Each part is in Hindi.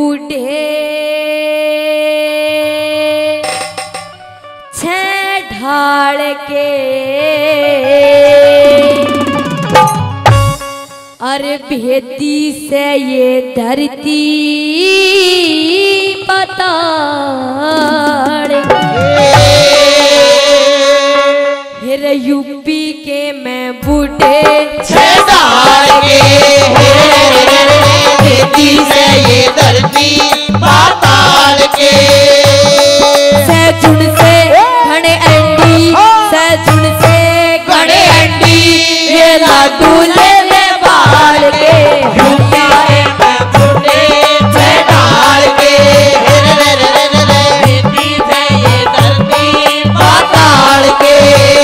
बूढ़े छह ढाल के अरे भेदी से ये धरती पताड़ फिर यूपी के मैं बूढ़े छह ढाल के भेदी से ये धरती पाताल के सैजुन से घने अंडी सैजुन से घने अंडी ये लाडू ले ले बाल के यूपी के मैं बूढ़े छह ढाल के भेदी से ये धरती पाताल के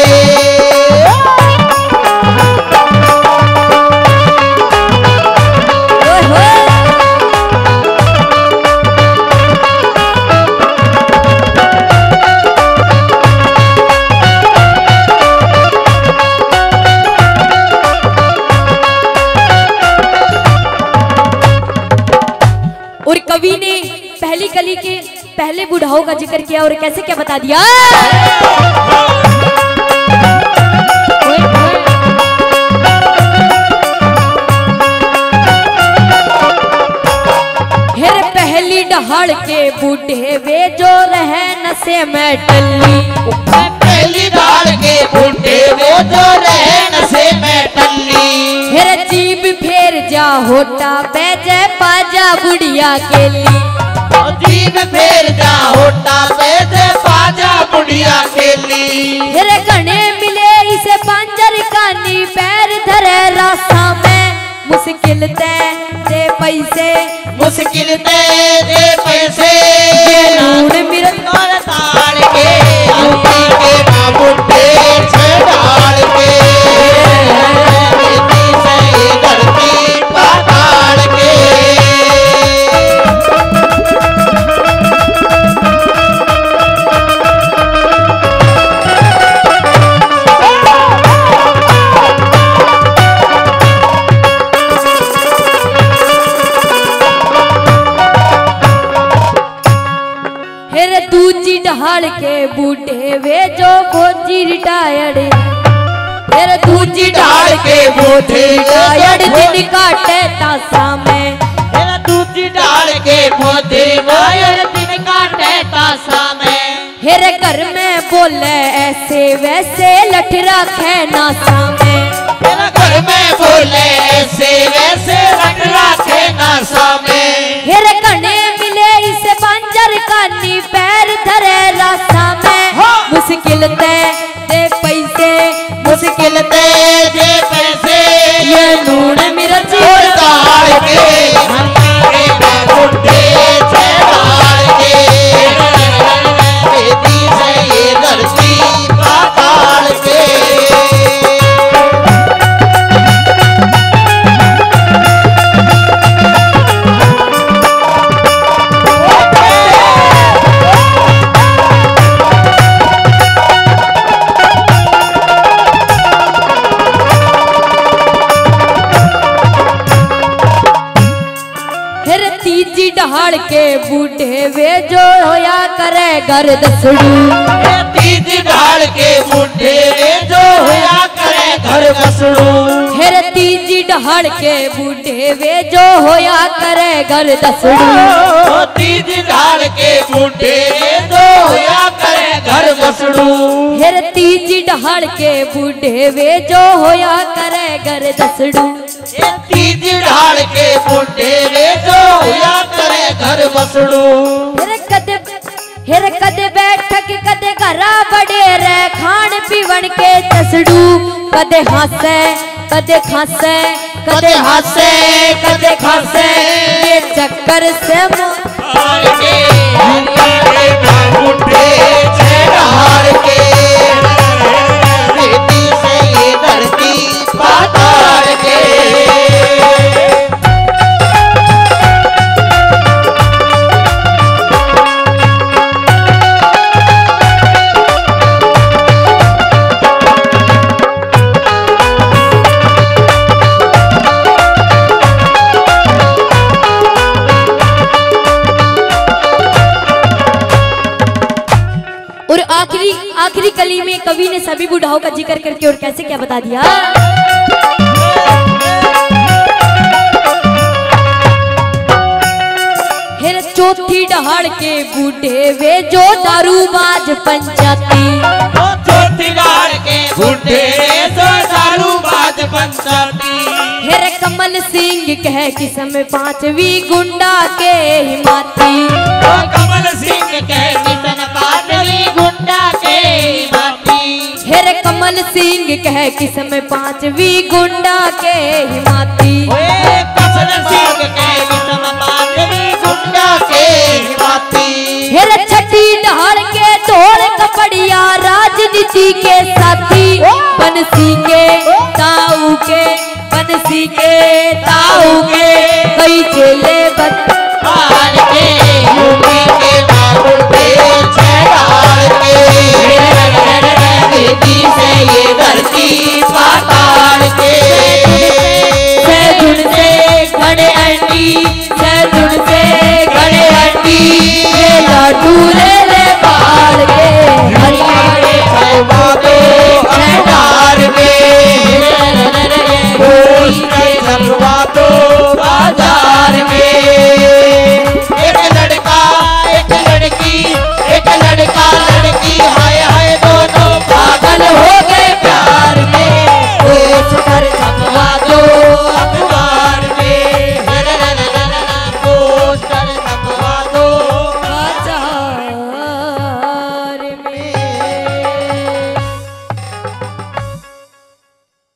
और कवि ने पहली कली के पहले बुढ़ाओं का जिक्र किया और कैसे क्या बता दिया। हेर पहली डहाड़ के बूढ़े वे जो रहे नशे में टल्ली पहली डाल के बूढ़े वो जो रहे नशे में टल्ली हेर जीभ फेर जा होटा बेजे पाजा बुढ़िया के लिए जीव फेर जा होटा पैदे पाजा बुढ़िया खेली हेरे घने मिले इसे पांजर कानी पैर धरे रास्ता में मुश्किल दे पैसे मुश्किल दे पैसे नून मिर्च और ताड़ के यूपी के ना बुढ़े छह ढाल के भेदी से ये धरती पाताल के हेरे दूजी ढाल के बूढ़े वे जो फौजी रिटायर्ड हेरे दूजी ढाल के बूढ़े रिटायर्ड दिन काटे तासा में मेरा दूसरी डाल के पौधे वायर दिन काटे तासा में हेरे घर में बोले ऐसे वैसे लठ रखे नासा में मेरा घर में बोले ऐसे वैसे रख रखे नासा में हेरे घने मिले इसे पांजर कानी पैर धरे रास्ता में मुश्किल दे पैसे मुश्किल दे पैसे ये नून मिर्च और ताड़ के हमारे बुढ़े छह ढाल के भेदी से ये धरती पाताल के फिर तीजी ढाल के बूढ़े वे जो होया करे घर दसड़ू तीज ढाल के बुढ़े जो होया करे घर बसड़ू फिर तीजी ढाल के बूढ़े वे जो होया करे घर दसड़ू तीज ढाल के बुढ़े जो होया करे घर बसड़ू फिर तीजी ढाल के बूढ़े वे जो होया करे घर दसड़ू तीज ढाल के बुढ़े जो होया करे घर बसड़ू हेर कदे बैठक कदे घरा बड़े रे खान पीवन के चसड़ू कदे हासे कदे खासे कदे हासे कदे खासे ये चक्कर से हार के बुढ़े छह ढाल के भेदी से ये धरती पाताल के और आखिरी कली में कवि ने सभी बुढ़ाओं का जिक्र करके और कैसे क्या बता दिया। हेर चौथी दहाड़ के बूढ़े वे जो दारूबाज पंचायती, चौथी दहाड़ के बूढ़े जो दारूबाज पंचायती। हेर कमल सिंह कह किस्म पांचवी गुंडा के हिमाती, कमल सिंह कह किस्म पांचवी गुंडा के हिमाती। हेर कमल सिंह कह किस्म पांचवी गुंडा के हिमाती। कमल सिंह कह किस्म पांचवी गुंडा के हिमाती। हेर छठी दहाड़ के ढोल कपड़िया राजनीति के साथी, बनसी के ताऊ के बनसी के ताऊ के कई चेले बन के यूपी के बाबू के छेड़ार के बेटी से ये धरती पाताल के सैजुन से घड़े अंडी सैजुन से घड़े अंडी ये लाडू ले बाल के हरियाणे छलवा दो छेड़ार के छलवा दो